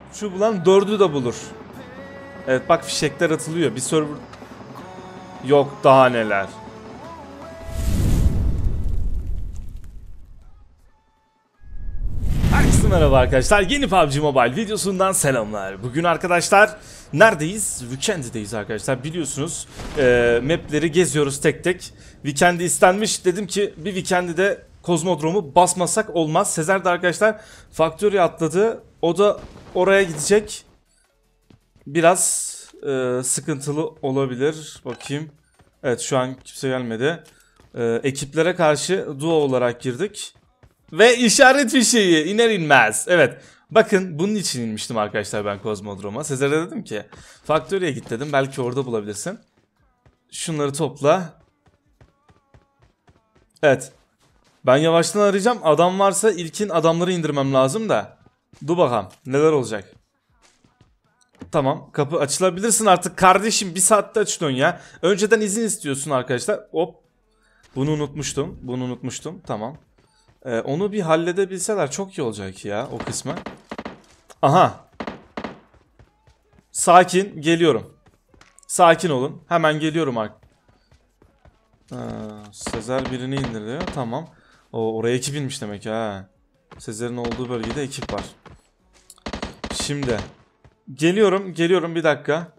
Şu bulan 4'ü de bulur. Evet bak fişekler atılıyor. Bir server... Yok daha neler. Herkese merhaba arkadaşlar. Yeni PUBG Mobile videosundan selamlar. Bugün arkadaşlar neredeyiz? Weekend'deyiz arkadaşlar. Biliyorsunuz mapleri geziyoruz tek tek. Weekend'i istenmiş. Dedim ki bir Weekend'i de Kozmodrom'u basmasak olmaz. Sezer de arkadaşlar Factory'e atladı. O da oraya gidecek. Biraz sıkıntılı olabilir. Bakayım. Evet şu an kimse gelmedi. Ekiplere karşı duo olarak girdik. Ve işaret fişeği iner inmez. Evet. Bakın bunun için inmiştim arkadaşlar ben Kozmodrom'a. Sezer'e dedim ki Factory'e git dedim. Belki orada bulabilirsin. Şunları topla. Evet. Ben yavaştan arayacağım. Adam varsa ilkin adamları indirmem lazım da. Dur bakalım neler olacak. Tamam kapı açılabilirsin artık kardeşim. Bir saatte açılıyorsun ya. Önceden izin istiyorsun arkadaşlar. Hop. Bunu unutmuştum. Tamam. Onu bir halledebilseler çok iyi olacak ya o kısmı. Aha. Sakin geliyorum. Sakin olun. Hemen geliyorum Sezer birini indirdi. Tamam. Oraya ekip inmiş demek ha. Sezer'in olduğu bölgede ekip var. Şimdi. Geliyorum bir dakika.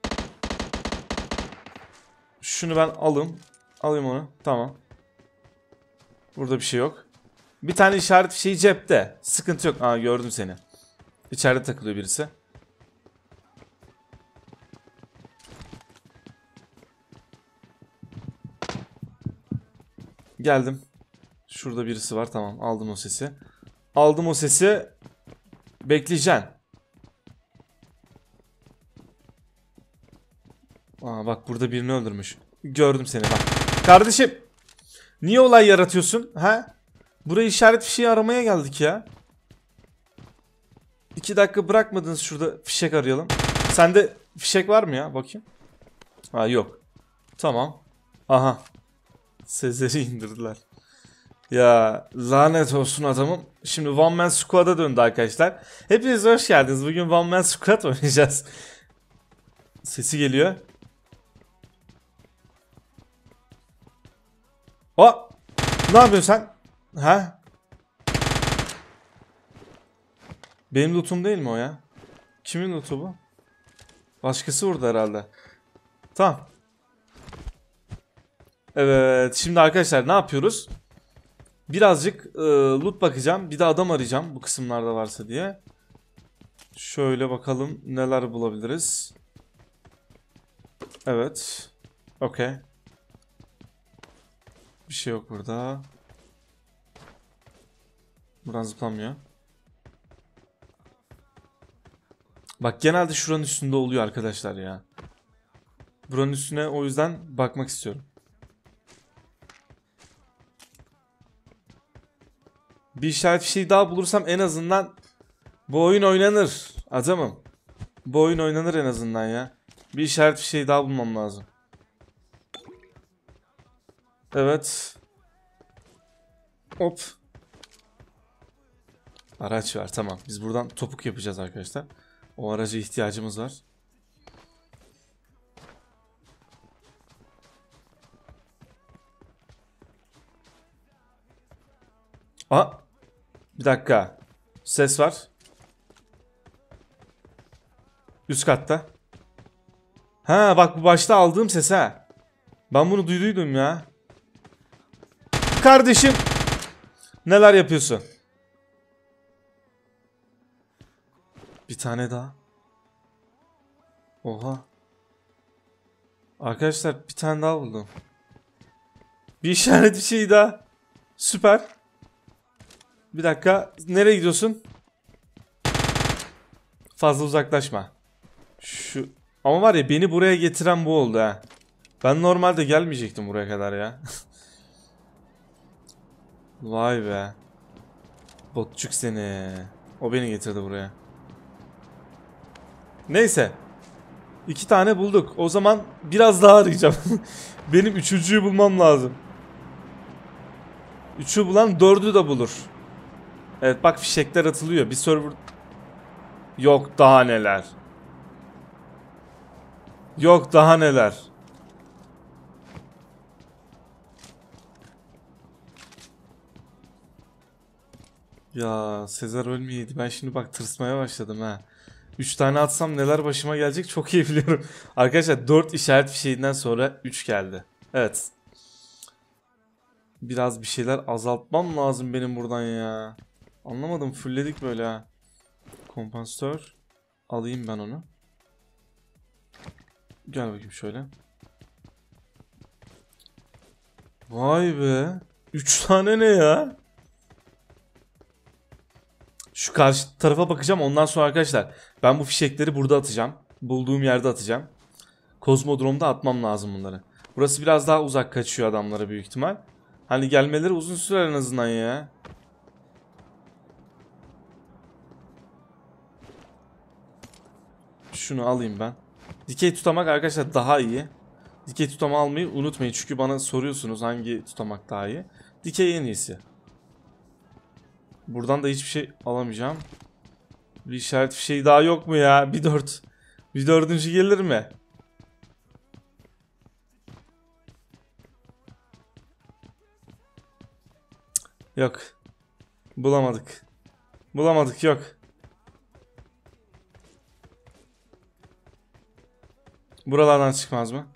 Şunu ben alayım onu. Tamam. Burada bir şey yok. Bir tane işaret fişeği cepte. Sıkıntı yok. Aa gördüm seni. İçeride takılıyor birisi. Geldim. Şurada birisi var. Tamam aldım o sesi. Bekleyeceksin. Aa bak burada birini öldürmüş. Gördüm seni bak. Kardeşim. Niye olay yaratıyorsun? Ha? Buraya işaret fişeği aramaya geldik ya. 2 dakika bırakmadınız şurada fişek arayalım. Sende fişek var mı ya? Bakayım. Ha yok. Tamam. Aha. Sezer'i indirdiler. Ya lanet olsun adamım. Şimdi One Man Squad'a döndü arkadaşlar. Hepiniz hoş geldiniz. Bugün One Man Squad oynayacağız. Sesi geliyor. O! Ne yapıyorsun sen? Ha? Benim lootum değil mi o ya? Kimin lootu bu? Başkası vurdu herhalde. Tamam. Evet. Şimdi arkadaşlar ne yapıyoruz? Birazcık loot bakacağım. Bir de adam arayacağım. Bu kısımlarda varsa diye. Şöyle bakalım neler bulabiliriz. Evet. Okey. Bir şey yok burada. Buradan zıplanmıyor. Bak genelde şuranın üstünde oluyor arkadaşlar ya. Buranın üstüne o yüzden bakmak istiyorum. Bir işaret fişeği daha bulursam en azından bu oyun oynanır. Adamım. Bu oyun oynanır en azından ya. Bir işaret fişeği daha bulmam lazım. Evet. Hop. Araç var tamam. Biz buradan topuk yapacağız arkadaşlar. O araca ihtiyacımız var. Aa. Bir dakika. Ses var. Üst katta. Ha bak bu başta aldığım ses ha. Ben bunu duyduydum ya. Kardeşim. Neler yapıyorsun? Bir tane daha. Oha. Arkadaşlar bir tane daha buldum. Bir işaret bir şey daha. Süper. Bir dakika. Nereye gidiyorsun? Fazla uzaklaşma. Şu ama var ya beni buraya getiren bu oldu ha. Ben normalde gelmeyecektim buraya kadar ya. Vay be. Botçuk seni. O beni getirdi buraya. Neyse. 2 tane bulduk. O zaman biraz daha arayacağım. Benim 3.'yü bulmam lazım. 3'ü bulan 4'ü de bulur. Evet bak fişekler atılıyor. Bir server... Yok daha neler. Yok daha neler. Ya Sezar ölmeyeydi. Ben şimdi bak tırsmaya başladım ha. 3 tane atsam neler başıma gelecek çok iyi biliyorum. Arkadaşlar 4 işaret fişeğinden sonra 3 geldi. Evet. Biraz bir şeyler azaltmam lazım benim buradan ya. Anlamadım, fullledik böyle ha. Kompansatör. Alayım ben onu. Gel bakayım şöyle. Vay be. 3 tane ne ya? Şu karşı tarafa bakacağım. Ondan sonra arkadaşlar ben bu fişekleri burada atacağım. Bulduğum yerde atacağım. Kozmodrom'da atmam lazım bunları. Burası biraz daha uzak kaçıyor adamlara büyük ihtimal. Hani gelmeleri uzun sürer en azından ya. Şunu alayım ben. Dikey tutamak arkadaşlar daha iyi. Dikey tutama almayı unutmayın. Çünkü bana soruyorsunuz hangi tutamak daha iyi. Dikey en iyisi. Buradan da hiçbir şey alamayacağım. Bir işaret fişeği daha yok mu ya? Bir dört. Bir dördüncü gelir mi? Yok. Bulamadık. Bulamadık, yok. Buralardan çıkmaz mı?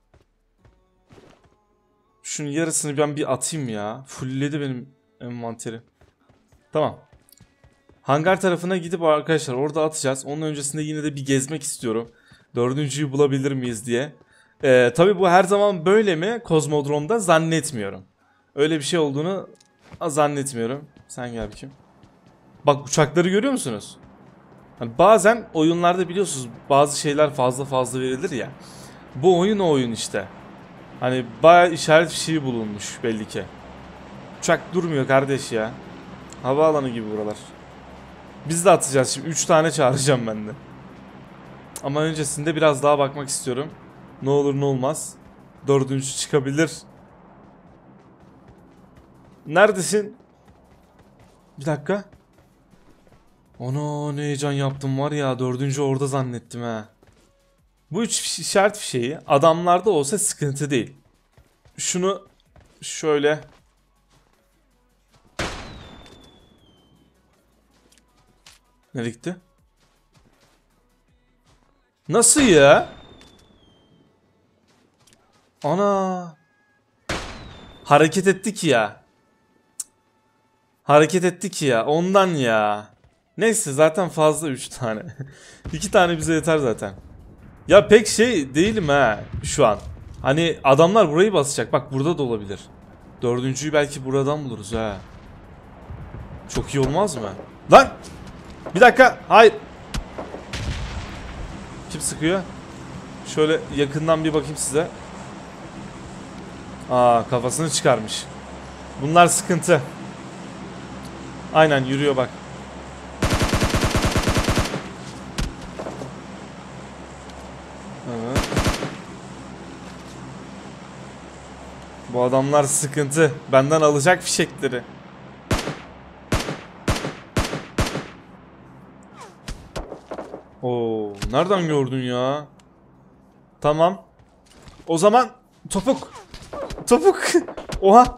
Şunun yarısını ben bir atayım ya. Fullledi benim envanteri. Tamam. Hangar tarafına gidip arkadaşlar orada atacağız. Onun öncesinde yine de bir gezmek istiyorum. Dördüncüyü bulabilir miyiz diye. Tabii bu her zaman böyle mi? Kozmodrom'da zannetmiyorum. Öyle bir şey olduğunu zannetmiyorum. Sen gel bakayım. Bak uçakları görüyor musunuz? Hani bazen oyunlarda biliyorsunuz bazı şeyler fazla fazla verilir ya. Bu oyun o oyun işte. Hani bayağı işaret fişeği bulunmuş belli ki. Uçak durmuyor kardeş ya. Havaalanı gibi buralar. Biz de atacağız şimdi. 3 tane çağıracağım ben de. Ama öncesinde biraz daha bakmak istiyorum. Ne olur ne olmaz. Dördüncü çıkabilir. Neredesin? Bir dakika. Ana ne heyecan yaptım var ya. Dördüncü orada zannettim ha. Bu 3 işaret fişeği adamlarda olsa sıkıntı değil. Şunu şöyle. Nereye gitti? Nasıl ya? Ana. Hareket ettik ya. Hareket ettik ya. Ondan ya. Neyse zaten fazla 3 tane. 2 tane bize yeter zaten. Ya pek şey değilim ha şu an. Hani adamlar burayı basacak. Bak burada da olabilir. Dördüncüyü belki buradan buluruz ha. Çok iyi olmaz mı? Lan! Bir dakika. Hayır. Kim sıkıyor? Şöyle yakından bir bakayım size. Aa, kafasını çıkarmış. Bunlar sıkıntı. Aynen yürüyor bak. Evet. Bu adamlar sıkıntı. Benden alacak fişekleri. Oo, nereden gördün ya? Tamam. O zaman topuk. Topuk. Oha.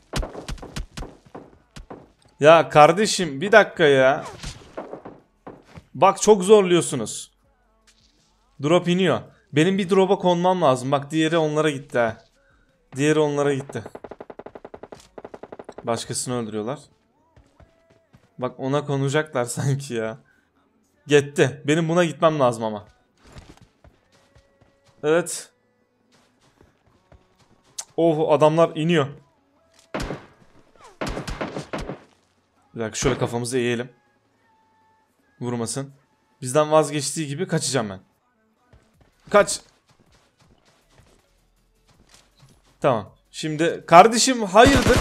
Ya kardeşim bir dakika ya. Bak çok zorluyorsunuz. Drop iniyor. Benim bir drop'a konmam lazım. Bak diğeri onlara gitti ha. Diğeri onlara gitti. Başkasını öldürüyorlar. Bak ona konacaklar sanki ya. Gitti. Benim buna gitmem lazım ama. Evet. Oh adamlar iniyor. Bir dakika şöyle kafamızı eğelim. Vurmasın. Bizden vazgeçtiği gibi kaçacağım ben. Kaç. Tamam. Şimdi kardeşim hayırdır?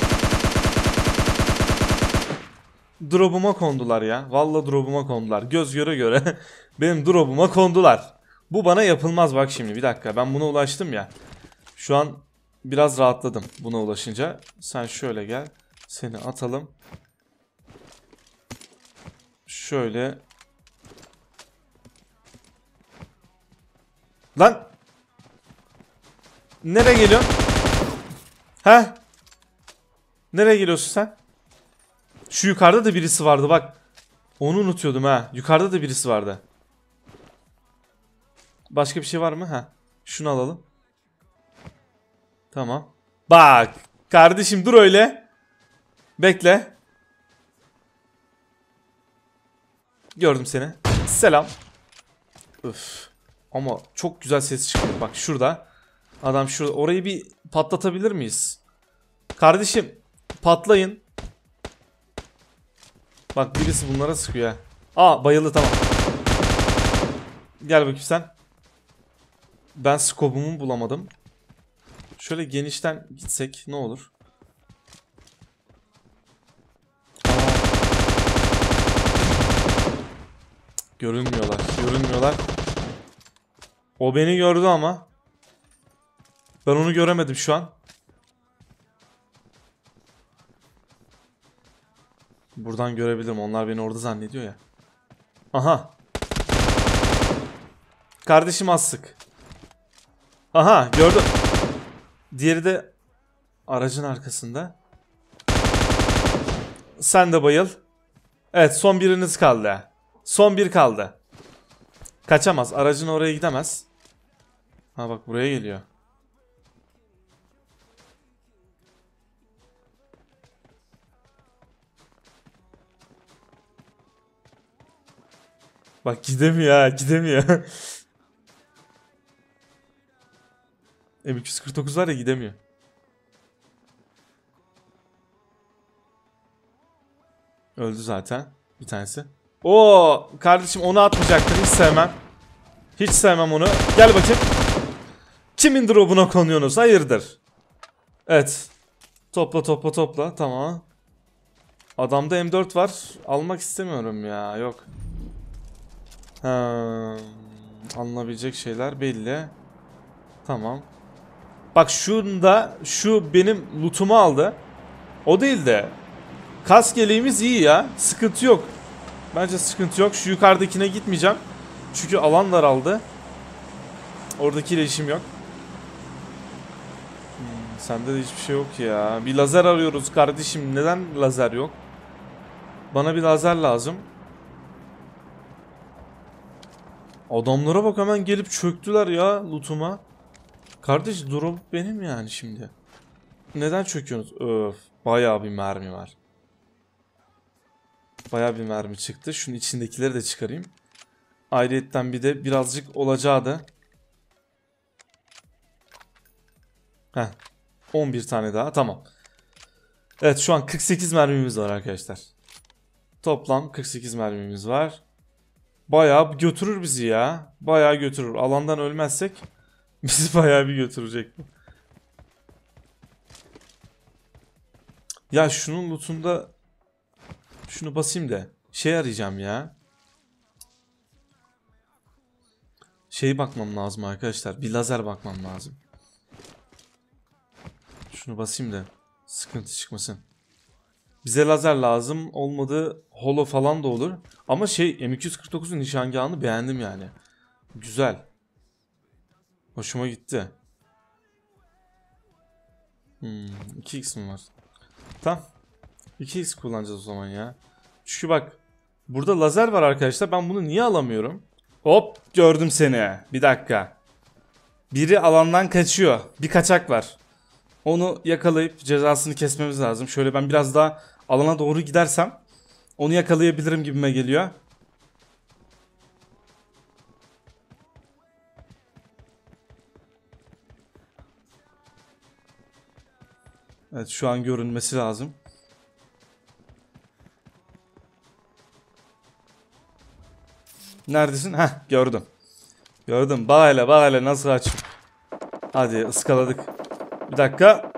Drop'uma kondular ya. Vallahi drop'uma kondular. Göz göre göre benim drop'uma kondular. Bu bana yapılmaz bak şimdi. Bir dakika ben buna ulaştım ya. Şu an biraz rahatladım buna ulaşınca. Sen şöyle gel. Seni atalım. Şöyle Lan. Nereye geliyorsun? He? Nereye geliyorsun sen? Şu yukarıda da birisi vardı bak. Onu unutuyordum ha. Yukarıda da birisi vardı. Başka bir şey var mı? Ha. Şunu alalım. Tamam. Bak. Kardeşim dur öyle. Bekle. Gördüm seni. Selam. Öf. Ama çok güzel ses çıkıyor. Bak şurada. Adam şurada. Orayı bir patlatabilir miyiz? Kardeşim patlayın. Bak birisi bunlara sıkıyor ha. Aa bayıldı tamam. Gel bakayım sen. Ben skobumu bulamadım. Şöyle genişten gitsek ne olur? Aa. Görünmüyorlar. Görünmüyorlar. O beni gördü ama. Ben onu göremedim şu an. Buradan görebilirim. Onlar beni orada zannediyor ya. Aha. Kardeşim az sık. Aha gördüm. Diğeri de aracın arkasında. Sen de bayıl. Evet son biriniz kaldı. Son bir kaldı. Kaçamaz. Aracın oraya gidemez. Ha bak buraya geliyor. Bak gidemiyor ha gidemiyor. M249 var ya gidemiyor. Öldü zaten bir tanesi. Oo kardeşim onu atmayacaktın hiç sevmem. Hiç sevmem onu. Gel bakayım. Kimin drop'una konuyorsunuz? Hayırdır? Evet. Topla topla topla. Tamam. Adamda M4 var. Almak istemiyorum ya. Yok. Alınabilecek şeyler belli. Tamam. Bak şunda şu benim lootumu aldı. O değil de kask yeleğimiz iyi ya. Sıkıntı yok. Bence sıkıntı yok. Şu yukarıdakine gitmeyeceğim. Çünkü alan daraldı. Oradakiyle işim yok. Sende de hiçbir şey yok ya. Bir lazer arıyoruz kardeşim. Neden lazer yok? Bana bir lazer lazım. Adamlara bak hemen gelip çöktüler ya lootuma. Kardeş drop benim yani şimdi. Neden çöküyorsunuz? Öf. Bayağı bir mermi var. Bayağı bir mermi çıktı. Şunun içindekileri de çıkarayım. Ayrıyetten bir de birazcık olacağı da. Heh. 11 tane daha. Tamam. Evet şu an 48 mermimiz var arkadaşlar. Toplam 48 mermimiz var. Bayağı götürür bizi ya. Bayağı götürür. Alandan ölmezsek bizi bayağı bir götürecek. Ya şunun lootunda şunu basayım da şey arayacağım ya. Şeyi bakmam lazım arkadaşlar. Bir lazer bakmam lazım. Şunu basayım da sıkıntı çıkmasın. Bize lazer lazım. Olmadı holo falan da olur. Ama şey M249'un nişangahını beğendim yani. Güzel. Hoşuma gitti. 2x mi var? Tamam. 2x kullanacağız o zaman ya. Çünkü bak burada lazer var arkadaşlar. Ben bunu niye alamıyorum? Hop gördüm seni. Bir dakika. Biri alandan kaçıyor. Bir kaçak var. Onu yakalayıp cezasını kesmemiz lazım. Şöyle ben biraz daha alana doğru gidersem onu yakalayabilirim gibime geliyor. Evet şu an görünmesi lazım. Neredesin? Heh gördüm. Gördüm. Bak hele bak hele nasıl aç. Hadi ıskaladık. Bir dakika.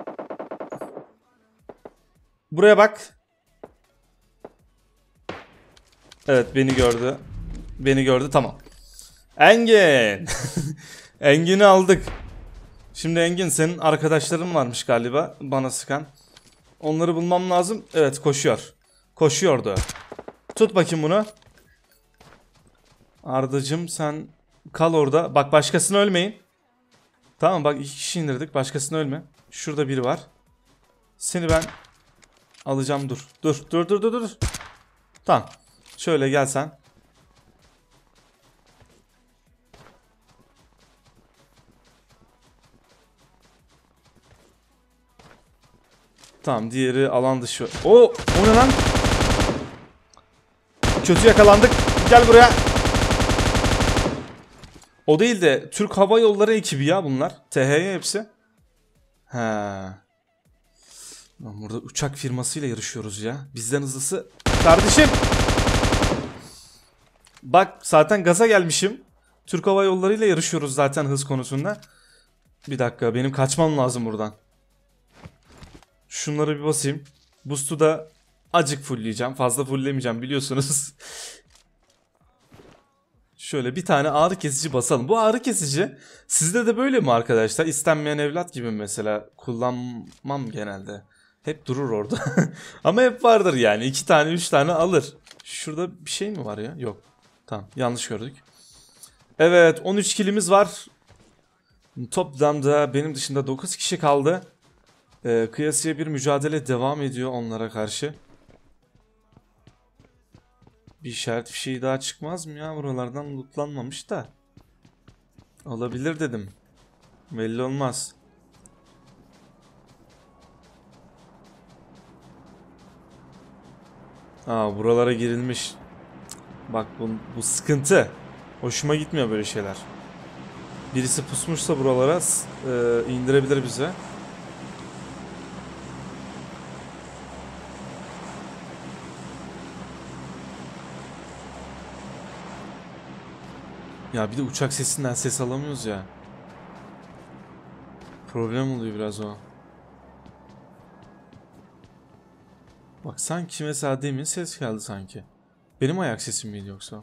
Buraya bak. Evet beni gördü. Beni gördü tamam. Engin. Engin'i aldık. Şimdi Engin senin arkadaşların varmış galiba bana sıkan. Onları bulmam lazım. Evet koşuyor. Koşuyordu. Tut bakayım bunu. Ardacım sen Kal orada. Bak başkasını ölmeyin. Tamam bak 2 kişi indirdik. Başkasını ölme. Şurada biri var. Seni ben alacağım dur. Dur. Tamam. Şöyle gel sen. Tamam diğeri alan dışı. O ne lan? Kötü yakalandık. Gel buraya. O değil de Türk Hava Yolları ekibi ya bunlar. THY hepsi. He. Lan burada uçak firmasıyla yarışıyoruz ya. Bizden hızlısı. Kardeşim. Bak zaten gaza gelmişim. Türk Hava Yolları ile yarışıyoruz zaten hız konusunda. Bir dakika benim kaçmam lazım buradan. Şunları bir basayım. Boost'u da acık fullleyeceğim. Fazla fulllemeyeceğim biliyorsunuz. Şöyle bir tane ağrı kesici basalım. Bu ağrı kesici sizde de böyle mi arkadaşlar? İstenmeyen evlat gibi mesela kullanmam genelde. Hep durur orada. Ama hep vardır yani. 2 tane 3 tane alır. Şurada bir şey mi var ya? Yok. Tamam yanlış gördük. Evet 13 kilimiz var. Toplamda benim dışında 9 kişi kaldı. Kıyasıya bir mücadele devam ediyor onlara karşı. Bir işaret fişeği daha çıkmaz mı ya? Buralardan lootlanmamış da. Olabilir dedim. Belli olmaz. Buralara girilmiş. Bak bu sıkıntı. Hoşuma gitmiyor böyle şeyler. Birisi pusmuşsa buralara indirebilir bize. Ya bir de uçak sesinden ses alamıyoruz ya. Problem oluyor biraz o. Bak sanki mesela demin ses geldi sanki. Benim ayak sesim miydi yoksa?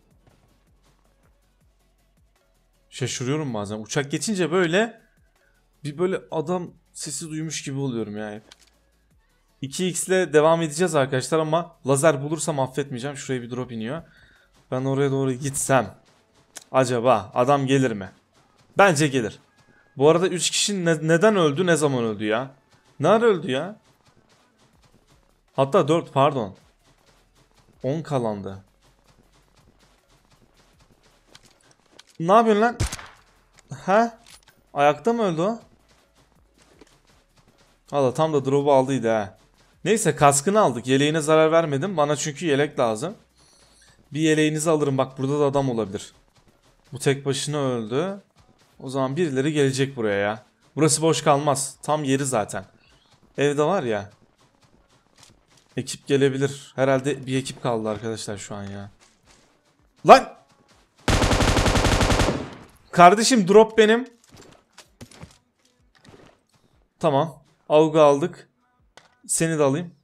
Şaşırıyorum bazen. Uçak geçince böyle böyle adam sesi duymuş gibi oluyorum ya hep. 2x ile devam edeceğiz arkadaşlar ama lazer bulursam affetmeyeceğim. Şuraya bir drop iniyor. Ben oraya doğru gitsem acaba adam gelir mi? Bence gelir. Bu arada 3 kişi neden öldü, ne zaman öldü ya? Nerede öldü ya? Hatta 4 pardon. 10 kalandı. Ne yapıyorsun lan? Ha? Ayakta mı öldü o? Valla tam da drop'u aldıydı ha. Neyse kaskını aldık. Yeleğine zarar vermedim. Bana çünkü yelek lazım. Bir yeleğinizi alırım. Bak burada da adam olabilir. Bu tek başına öldü. O zaman birileri gelecek buraya ya. Burası boş kalmaz. Tam yeri zaten. Evde var ya. Ekip gelebilir. Herhalde bir ekip kaldı arkadaşlar şu an ya. Lan! Kardeşim drop benim. Tamam. Avga aldık. Seni de alayım.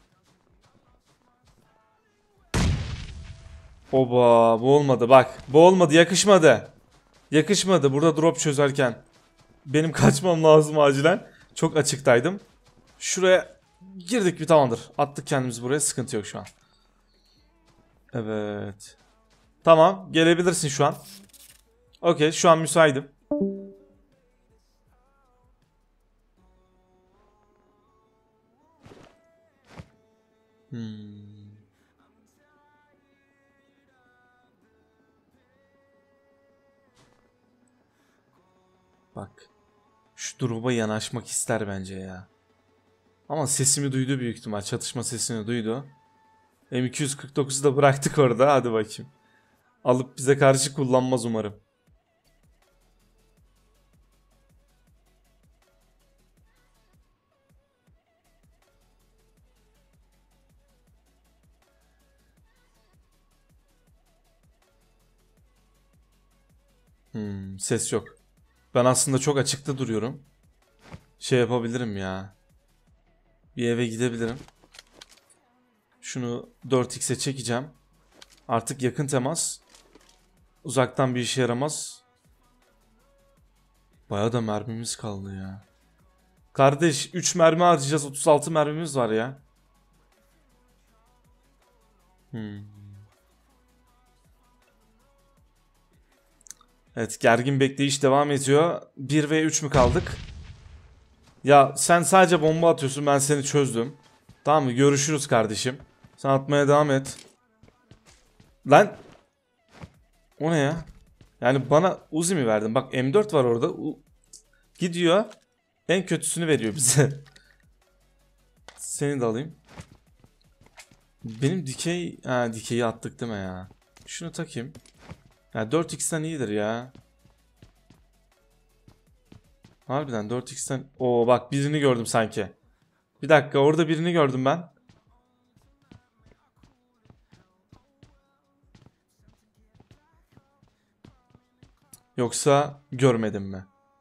Oba bu olmadı bak. Bu olmadı yakışmadı. Yakışmadı burada drop çözerken. Benim kaçmam lazım acilen. Çok açıktaydım. Şuraya girdik bir tamamdır. Attık kendimizi buraya sıkıntı yok şu an. Evet. Tamam gelebilirsin şu an. Okey şu an müsaitim. Bak. Şu drop'a yanaşmak ister bence ya. Ama sesimi duydu büyük ihtimal. Çatışma sesini duydu. M249'u da bıraktık orada. Hadi bakayım. Alıp bize karşı kullanmaz umarım. Ses yok. Ben aslında çok açıkta duruyorum. Şey yapabilirim ya. Bir eve gidebilirim. Şunu 4x'e çekeceğim. Artık yakın temas. Uzaktan bir işe yaramaz. Bayağı da mermimiz kaldı ya. Kardeş 3 mermi harcayacağız. 36 mermimiz var ya. Evet, gergin bekleyiş devam ediyor. 1 ve 3 mü kaldık? Ya sen sadece bomba atıyorsun, ben seni çözdüm. Tamam mı? Görüşürüz kardeşim. Sen atmaya devam et. Lan. O ne ya? Yani bana Uzi mi verdin? Bak M4 var orada. Gidiyor. En kötüsünü veriyor bize. Seni de alayım. Benim dikey... Ha, dikeyi attık değil mi ya? Şunu takayım. Ya 4x'ten iyidir ya. Harbiden 4x'ten... Oo bak, birini gördüm sanki. Bir dakika, orada birini gördüm ben. Yoksa görmedim mi?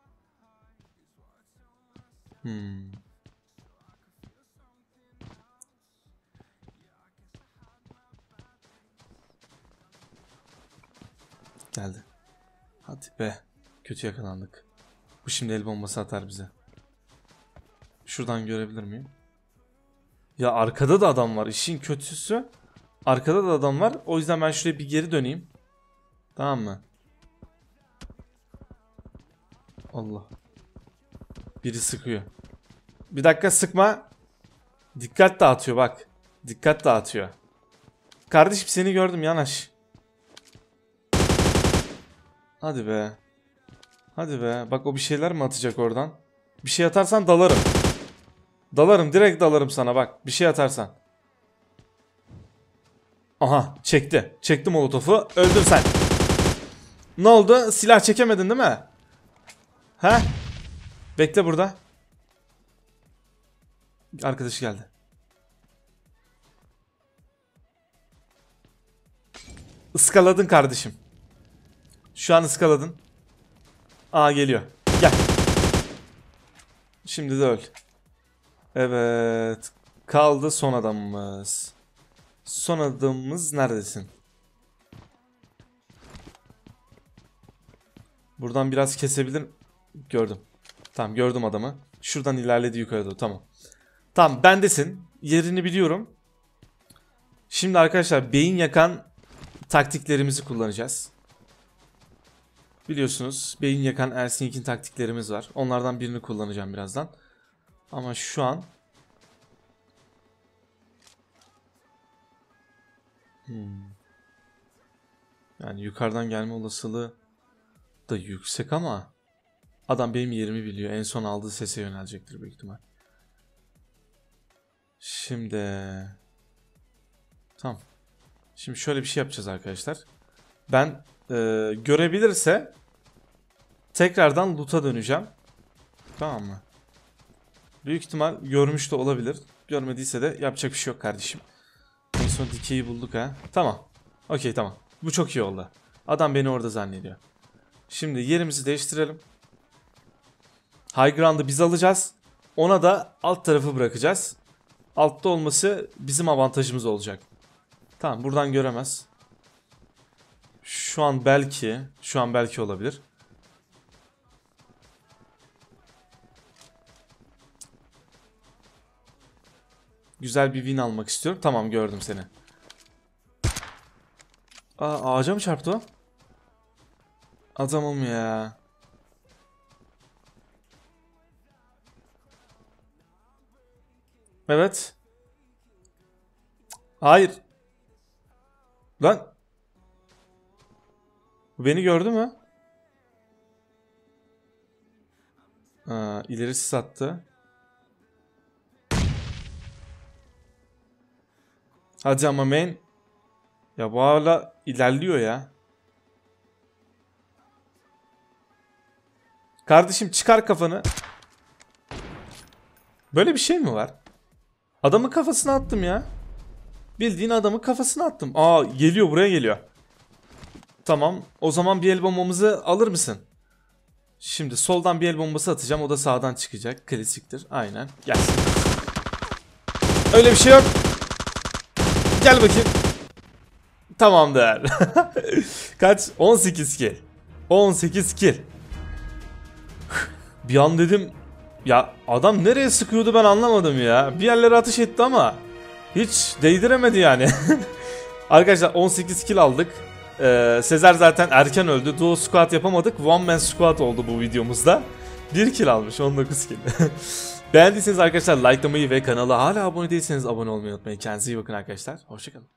Geldi. Hadi be. Kötü yakalandık. Bu şimdi el bombası atar bize. Şuradan görebilir miyim? Ya arkada da adam var. İşin kötüsü. Arkada da adam var. O yüzden ben şuraya bir geri döneyim. Tamam mı? Allah. Biri sıkıyor. Bir dakika, sıkma. Dikkat dağıtıyor bak. Dikkat dağıtıyor. Kardeşim seni gördüm, yanaş. Hadi be. Hadi be. Bak, o bir şeyler mi atacak oradan? Bir şey atarsan dalarım. Dalarım, direkt dalarım sana bak. Bir şey atarsan. Aha, çekti. Çekti molotofu. Öldün sen. Ne oldu? Silah çekemedin değil mi? He? Bekle burada. Arkadaşı geldi. Iskaladın kardeşim. Şu an ıskaladın. Aa, geliyor. Gel. Şimdi de öl. Evet. Kaldı son adamımız. Son adamımız neredesin? Buradan biraz kesebilir. Gördüm. Tamam, gördüm adamı. Şuradan ilerledi yukarı doğru. Tamam. Tamam, bendesin. Yerini biliyorum. Şimdi arkadaşlar, beyin yakan taktiklerimizi kullanacağız. Biliyorsunuz, beyin yakan Ersin taktiklerimiz var. Onlardan birini kullanacağım birazdan. Ama şu an yani yukarıdan gelme olasılığı da yüksek ama adam benim yerimi biliyor. En son aldığı sese yönelecektir büyük ihtimal. Şimdi tamam. Şimdi şöyle bir şey yapacağız arkadaşlar. Ben görebilirse tekrardan loot'a döneceğim. Tamam mı? Büyük ihtimal görmüş de olabilir. Görmediyse de yapacak bir şey yok kardeşim. En son dikeyi bulduk ha. Tamam. Okey, tamam. Bu çok iyi oldu. Adam beni orada zannediyor. Şimdi yerimizi değiştirelim. High ground'ı biz alacağız. Ona da alt tarafı bırakacağız. Altta olması bizim avantajımız olacak. Tamam, buradan göremez. Şu an belki olabilir. Güzel bir win almak istiyorum. Tamam, gördüm seni. Aa, ağaca mı çarptı o? Adamım ya. Evet. Hayır. Lan. Bu beni gördü mü? İlerisi sattı. Hadi ama main. Ya bu hala ilerliyor ya. Kardeşim çıkar kafanı. Böyle bir şey mi var? Adamın kafasına attım ya. Bildiğin adamın kafasına attım. Aa, geliyor, buraya geliyor. Tamam, o zaman bir el bombamızı alır mısın? Şimdi soldan bir el bombası atacağım, o da sağdan çıkacak. Klasiktir, aynen. Gelsin. Öyle bir şey yok. Gel bakayım. Tamamdır. Kaç? 18 kill. 18 kill. Bir an dedim ya, adam nereye sıkıyordu ben anlamadım ya. Bir yerlere ateş etti ama hiç değdiremedi yani. Arkadaşlar 18 kill aldık. Sezer zaten erken öldü. Duo squat yapamadık. One man squat oldu bu videomuzda. 1 kill almış, 19 kill. Beğendiyseniz arkadaşlar likelamayı ve kanala hala abone değilseniz abone olmayı unutmayın. Kendinize iyi bakın arkadaşlar. Hoşçakalın.